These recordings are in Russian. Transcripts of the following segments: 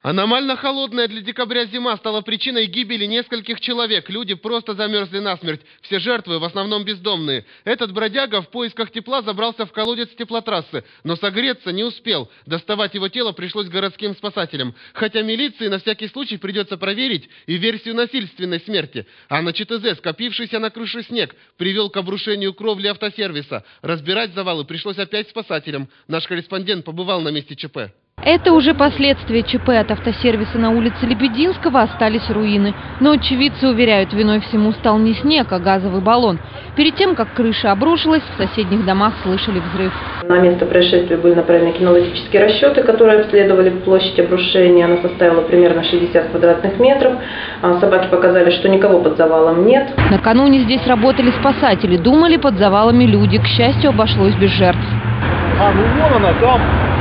Аномально холодная для декабря зима стала причиной гибели нескольких человек. Люди просто замерзли насмерть. Все жертвы в основном бездомные. Этот бродяга в поисках тепла забрался в колодец теплотрассы, но согреться не успел. Доставать его тело пришлось городским спасателям. Хотя милиции на всякий случай придется проверить и версию насильственной смерти. А на ЧТЗ скопившийся на крыше снег привел к обрушению кровли автосервиса. Разбирать завалы пришлось опять спасателям. Наш корреспондент побывал на месте ЧП. Это уже последствия ЧП. От автосервиса на улице Лебединского остались руины. Но очевидцы уверяют, виной всему стал не снег, а газовый баллон. Перед тем, как крыша обрушилась, в соседних домах слышали взрыв. На место происшествия были направлены кинологические расчеты, которые обследовали площадь обрушения. Она составила примерно 60 квадратных метров. Собаки показали, что никого под завалом нет. Накануне здесь работали спасатели. Думали, под завалами люди. К счастью, обошлось без жертв. Вон она там.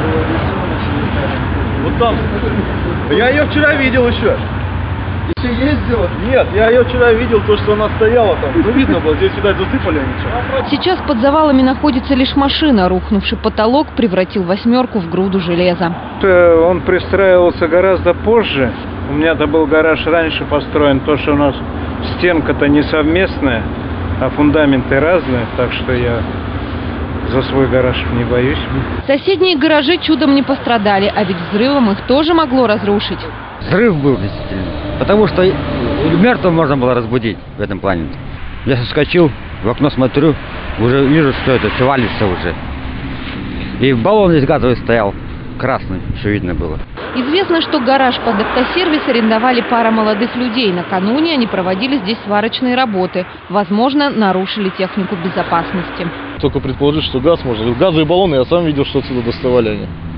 Вот там. Я ее вчера видел еще. Еще ездила? Нет, я ее вчера видел, то, что она стояла там. Ну, видно было, здесь, видать, засыпали ничего. Сейчас под завалами находится лишь машина. Рухнувший потолок превратил восьмерку в груду железа. Он пристраивался гораздо позже. У меня-то был гараж раньше построен. То, что у нас стенка-то не совместная, а фундаменты разные. Так что я за свой гараж не боюсь. Соседние гаражи чудом не пострадали, а ведь взрывом их тоже могло разрушить. Взрыв был действительно, потому что мертвого можно было разбудить в этом плане. Я соскочил, в окно смотрю, уже вижу, что это все валится уже. И баллон здесь газовый стоял, красный, все видно было. Известно, что гараж под автосервис арендовали пара молодых людей. Накануне они проводили здесь сварочные работы. Возможно, нарушили технику безопасности. Только предположить, что газ можно. Газовые баллоны, я сам видел, что отсюда доставали они.